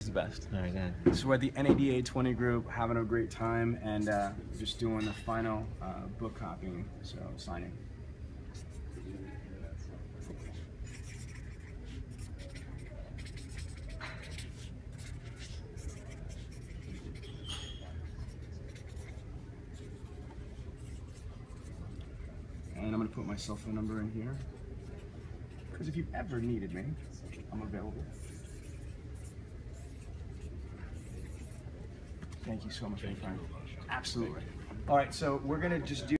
the best. All right, go ahead. So we're at the NADA 20 group, having a great time, and just doing the final book copying, so signing. And I'm going to put my cell phone number in here, because if you've ever needed me, I'm available. Thank you so much for your time. Absolutely. All right, so we're going to just do